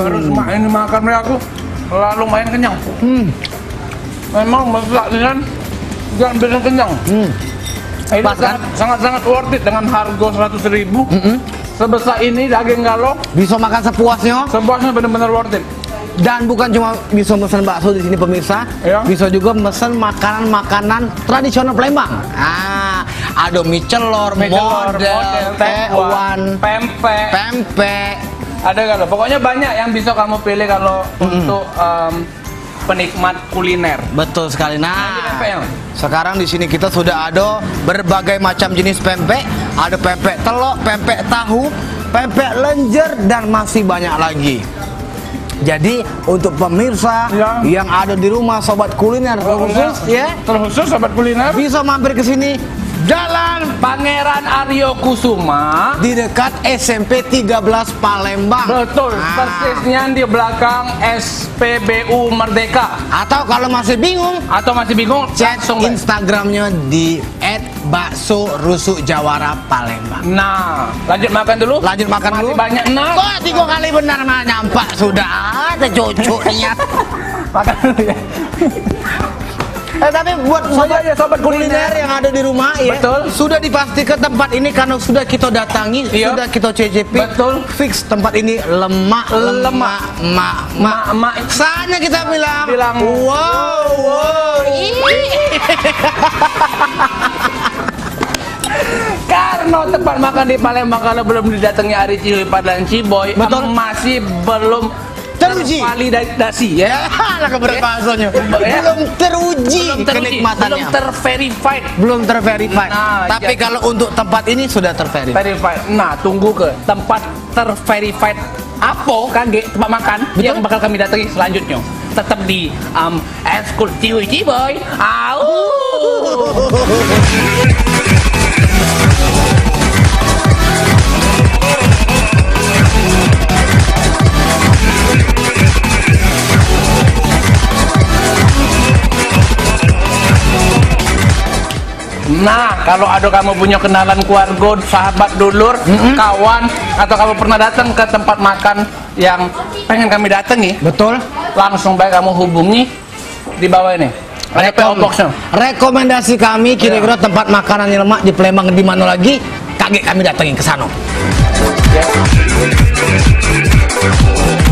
Terus ini makan aku lumayan kenyang. Memang masak dengan jangan bikin kenyang. Ini sangat worth it dengan harga 100.000. Sebesar ini daging galok bisa makan sepuasnya. Sepuasnya benar-benar worth it. Dan bukan cuma bisa pesan bakso di sini pemirsa, bisa juga pesan makanan-makanan tradisional Palembang. Ada mie celor, model, tewan, pempek. Ada kalau pokoknya banyak yang bisa kamu pilih kalau untuk penikmat kuliner. Betul sekali. Nah, sekarang di sini kita sudah ada berbagai macam jenis pempek. Ada pempek telur, pempek tahu, pempek lenjer, dan masih banyak lagi. Jadi untuk pemirsa yang ada di rumah sobat kuliner terkhusus sobat kuliner bisa mampir ke sini. Jalan Pangeran Aryo Kusuma di dekat SMP 13 Palembang. Betul, persisnya di belakang SPBU Merdeka. Atau kalau masih bingung cek Instagramnya di @bakso-rusuk-jawara Palembang. Nah, lanjut makan dulu. Masih banyak. Nah, kok 3 kali benar mah nyampak sudah ada cucunya. Makan dulu ya. Tapi buat sobat kuliner yang ada di rumah sudah dipastikan tempat ini karena sudah kita datangi, sudah kita cicipi. Betul. Fix tempat ini lemak. Saatnya kita bilang wow. Karena tempat makan di Palembang kalau belum didatangi Ari Cilipat dan Ciboy masih belum tervalidasi ya. Belum teruji kenikmatannya. Belum terverified. Nah, tapi kalau untuk tempat ini sudah terverified. Nah, tunggu ke tempat terverified apa kaget tempat makan yang bakal kami datangi selanjutnya. Tetap di Eskul Ciboy. Nah, kalau ada kamu punya kenalan keluarga, sahabat, dulur, kawan, atau kamu pernah datang ke tempat makan yang pengen kami datangi, langsung baik kamu hubungi di bawah ini. Ada PO Box-nya. Rekomendasi kami kira-kira tempat makanan yang lemak di Palembang di mana lagi? Kaget kami datangin ke sana.